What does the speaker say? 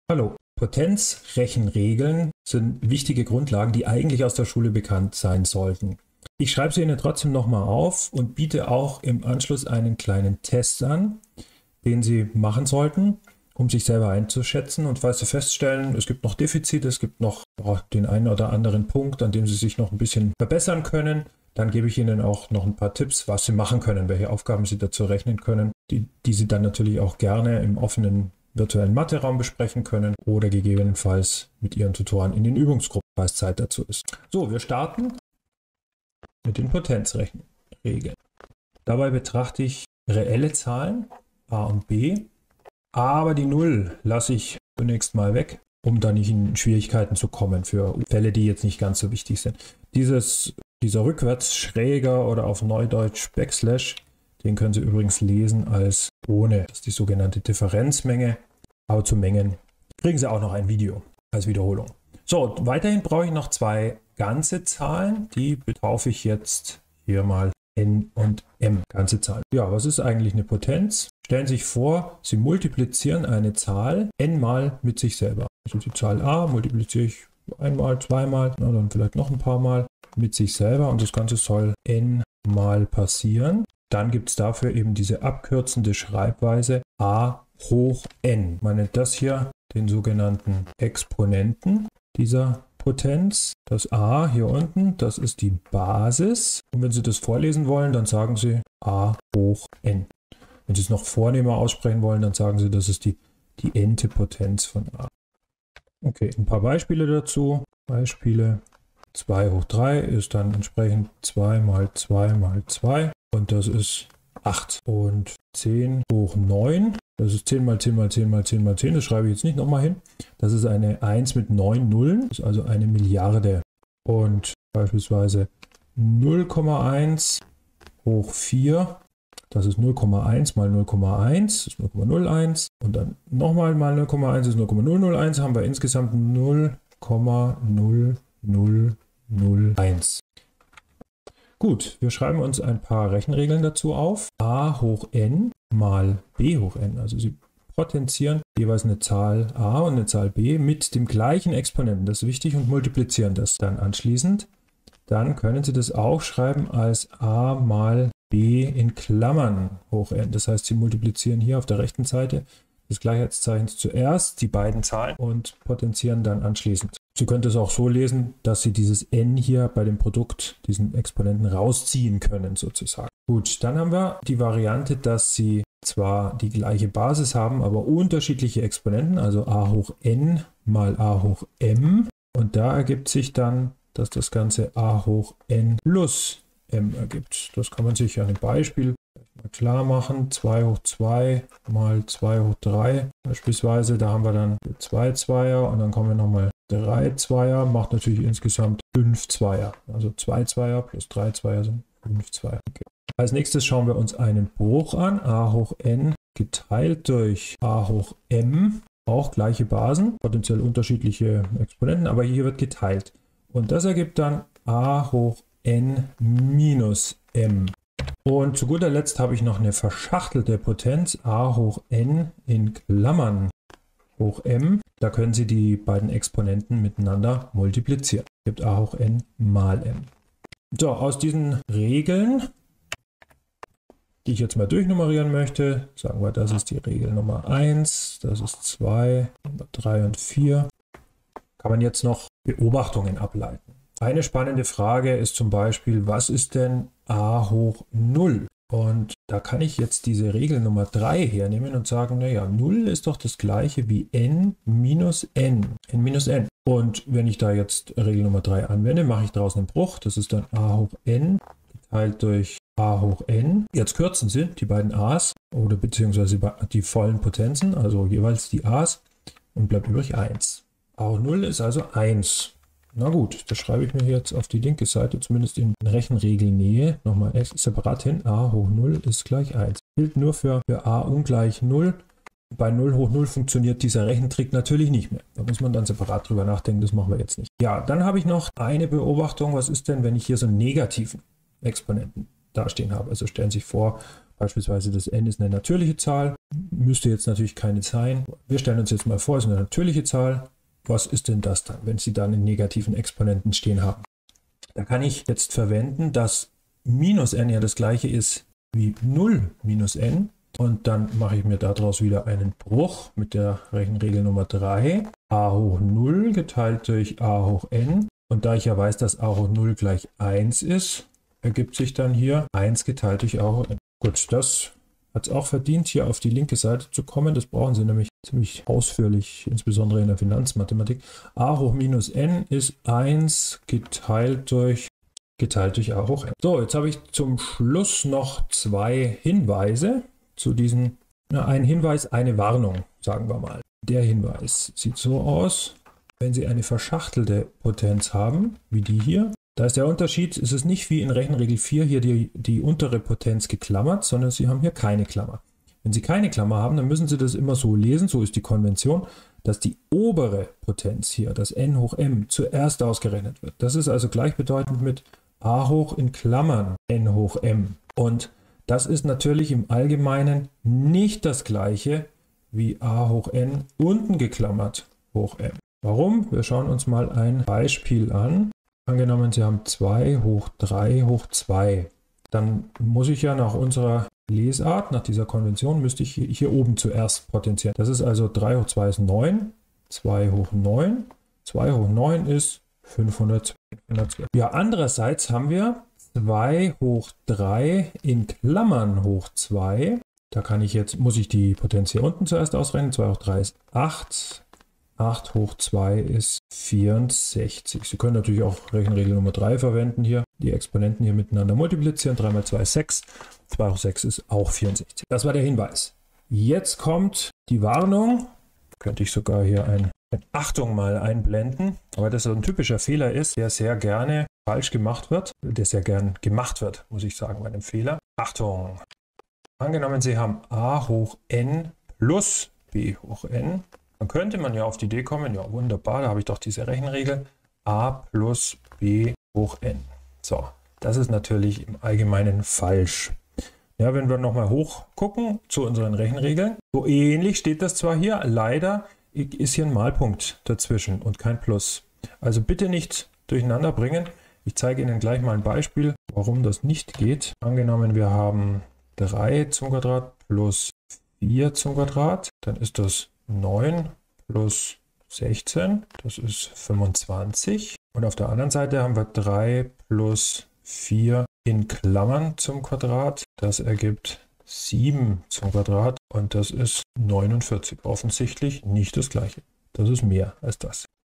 Hallo. Potenzrechenregeln sind wichtige Grundlagen, die eigentlich aus der Schule bekannt sein sollten. Ich schreibe sie Ihnen trotzdem nochmal auf und biete auch im Anschluss einen kleinen Test an, den Sie machen sollten, um sich selber einzuschätzen. Und falls Sie feststellen, es gibt noch Defizite, es gibt noch den einen oder anderen Punkt, an dem Sie sich noch ein bisschen verbessern können, dann gebe ich Ihnen auch noch ein paar Tipps, was Sie machen können, welche Aufgaben Sie dazu rechnen können, die Sie dann natürlich auch gerne im offenen virtuellen Mathe-Raum besprechen können oder gegebenenfalls mit Ihren Tutoren in den Übungsgruppen, falls Zeit dazu ist. So, wir starten mit den Potenzrechenregeln. Dabei betrachte ich reelle Zahlen a und b, aber die 0 lasse ich zunächst mal weg, um da nicht in Schwierigkeiten zu kommen für Fälle, die jetzt nicht ganz so wichtig sind. Dieser Rückwärtsschräger oder auf Neudeutsch Backslash, den können Sie übrigens lesen als ohne. Das ist die sogenannte Differenzmenge. Aber zu Mengen kriegen Sie auch noch ein Video als Wiederholung. So, weiterhin brauche ich noch zwei ganze Zahlen. Die betaufe ich jetzt hier mal n und m. Ganze Zahlen. Ja, was ist eigentlich eine Potenz? Stellen Sie sich vor, Sie multiplizieren eine Zahl n mal mit sich selber. Also die Zahl a multipliziere ich einmal, zweimal, dann vielleicht noch ein paar Mal mit sich selber. Und das Ganze soll n mal passieren. Dann gibt es dafür eben diese abkürzende Schreibweise a hoch n. Man nennt das hier den sogenannten Exponenten dieser Potenz. Das a hier unten, das ist die Basis. Und wenn Sie das vorlesen wollen, dann sagen Sie a hoch n. Wenn Sie es noch vornehmer aussprechen wollen, dann sagen Sie, das ist die n-te Potenz von a. Okay, ein paar Beispiele dazu. Beispiele 2 hoch 3 ist dann entsprechend 2 mal 2 mal 2. Und das ist 8. Und 10 hoch 9, das ist 10 mal 10 mal 10 mal 10 mal 10. Das schreibe ich jetzt nicht nochmal hin. Das ist eine 1 mit 9 Nullen, das ist also eine Milliarde. Und beispielsweise 0,1 hoch 4, das ist 0,1 mal 0,1, das ist 0,01. Und dann nochmal mal 0,1 ist 0,001, haben wir insgesamt 0,0001. Gut, wir schreiben uns ein paar Rechenregeln dazu auf. A hoch n mal b hoch n. Also Sie potenzieren jeweils eine Zahl a und eine Zahl b mit dem gleichen Exponenten. Das ist wichtig und multiplizieren das dann anschließend. Dann können Sie das auch schreiben als a mal b in Klammern hoch n. Das heißt, Sie multiplizieren hier auf der rechten Seite des Gleichheitszeichens zuerst die beiden Zahlen und potenzieren dann anschließend. Sie können es auch so lesen, dass Sie dieses n hier bei dem Produkt, diesen Exponenten rausziehen können sozusagen. Gut, dann haben wir die Variante, dass Sie zwar die gleiche Basis haben, aber unterschiedliche Exponenten, also a hoch n mal a hoch m. Und da ergibt sich dann, dass das Ganze a hoch n plus m ergibt. Das kann man sich an einem Beispiel mal klar machen. 2 hoch 2 mal 2 hoch 3 beispielsweise. Da haben wir dann 2 Zweier und dann kommen wir nochmal 3 Zweier. Macht natürlich insgesamt 5 Zweier. Also 2 Zweier plus 3 Zweier sind 5 Zweier. Okay. Als nächstes schauen wir uns einen Bruch an. A hoch n geteilt durch a hoch m. Auch gleiche Basen, potenziell unterschiedliche Exponenten, aber hier wird geteilt. Und das ergibt dann a hoch n minus m. Und zu guter Letzt habe ich noch eine verschachtelte Potenz, a hoch n in Klammern hoch m. Da können Sie die beiden Exponenten miteinander multiplizieren. Es gibt a hoch n mal m. So, aus diesen Regeln, die ich jetzt mal durchnummerieren möchte, sagen wir, das ist die Regel Nummer 1, das ist 2, 3 und 4, kann man jetzt noch Beobachtungen ableiten. Eine spannende Frage ist zum Beispiel, was ist denn a hoch 0? Und da kann ich jetzt diese Regel Nummer 3 hernehmen und sagen, naja, 0 ist doch das gleiche wie n minus n. Und wenn ich da jetzt Regel Nummer 3 anwende, mache ich daraus einen Bruch. Das ist dann a hoch n geteilt durch a hoch n. Jetzt kürzen Sie die beiden a's oder beziehungsweise die vollen Potenzen, also jeweils die a's, und bleibt übrig 1. a hoch 0 ist also 1. Na gut, das schreibe ich mir jetzt auf die linke Seite, zumindest in Rechenregelnähe, nochmal separat hin. A hoch 0 ist gleich 1. Gilt nur für a ungleich 0. Bei 0 hoch 0 funktioniert dieser Rechentrick natürlich nicht mehr. Da muss man dann separat drüber nachdenken, das machen wir jetzt nicht. Ja, dann habe ich noch eine Beobachtung. Was ist denn, wenn ich hier so einen negativen Exponenten dastehen habe? Also stellen Sie sich vor, Beispielsweise das n ist eine natürliche Zahl, müsste jetzt natürlich keine sein. Wir stellen uns jetzt mal vor, es ist eine natürliche Zahl. Was ist denn das dann, wenn Sie dann in negativen Exponenten stehen haben? Da kann ich jetzt verwenden, dass minus n ja das gleiche ist wie 0 minus n. Und dann mache ich mir daraus wieder einen Bruch mit der Rechenregel Nummer 3. a hoch 0 geteilt durch a hoch n. Und da ich ja weiß, dass a hoch 0 gleich 1 ist, ergibt sich dann hier 1 geteilt durch a hoch n. Gut, das hat es auch verdient, hier auf die linke Seite zu kommen. Das brauchen Sie nämlich ziemlich ausführlich, insbesondere in der Finanzmathematik. a hoch minus n ist 1 geteilt durch a hoch n. So, jetzt habe ich zum Schluss noch zwei Hinweise zu diesen, ein Hinweis, eine Warnung, sagen wir mal. Der Hinweis sieht so aus, wenn Sie eine verschachtelte Potenz haben, wie die hier, da ist der Unterschied, es ist nicht wie in Rechenregel 4 hier die untere Potenz geklammert, sondern Sie haben hier keine Klammer. Wenn Sie keine Klammer haben, dann müssen Sie das immer so lesen, so ist die Konvention, dass die obere Potenz hier, das n hoch m, zuerst ausgerechnet wird. Das ist also gleichbedeutend mit a hoch in Klammern n hoch m. Und das ist natürlich im Allgemeinen nicht das gleiche wie a hoch n unten geklammert hoch m. Warum? Wir schauen uns mal ein Beispiel an. Angenommen, Sie haben 2 hoch 3 hoch 2. Dann muss ich ja nach unserer Lesart, nach dieser Konvention, müsste ich hier oben zuerst potenzieren. Das ist also 3 hoch 2 ist 9, 2 hoch 9, 2 hoch 9 ist 512. Ja, andererseits haben wir 2 hoch 3 in Klammern hoch 2. Da muss ich die Potenz hier unten zuerst ausrechnen. 2 hoch 3 ist 8. 8 hoch 2 ist 64. Sie können natürlich auch Rechenregel Nummer 3 verwenden hier. Die Exponenten hier miteinander multiplizieren. 3 mal 2 ist 6. 2 hoch 6 ist auch 64. Das war der Hinweis. Jetzt kommt die Warnung. Könnte ich sogar hier ein Achtung mal einblenden, weil das so ein typischer Fehler ist, der sehr gerne falsch gemacht wird, der sehr gern gemacht wird, muss ich sagen, bei einem Fehler. Achtung! Angenommen, Sie haben a hoch n plus b hoch n, dann könnte man ja auf die Idee kommen, ja wunderbar, da habe ich doch diese Rechenregel, a plus b hoch n. So, das ist natürlich im Allgemeinen falsch. Ja, wenn wir nochmal hoch gucken zu unseren Rechenregeln, so ähnlich steht das zwar hier, leider ist hier ein Malpunkt dazwischen und kein Plus. Also bitte nicht durcheinander bringen. Ich zeige Ihnen gleich mal ein Beispiel, warum das nicht geht. Angenommen, wir haben 3 zum Quadrat plus 4 zum Quadrat, dann ist das 9 plus 16, das ist 25. Und auf der anderen Seite haben wir 3 plus 4 in Klammern zum Quadrat, das ergibt 7 zum Quadrat und das ist 49. Offensichtlich nicht das gleiche. Das ist mehr als das.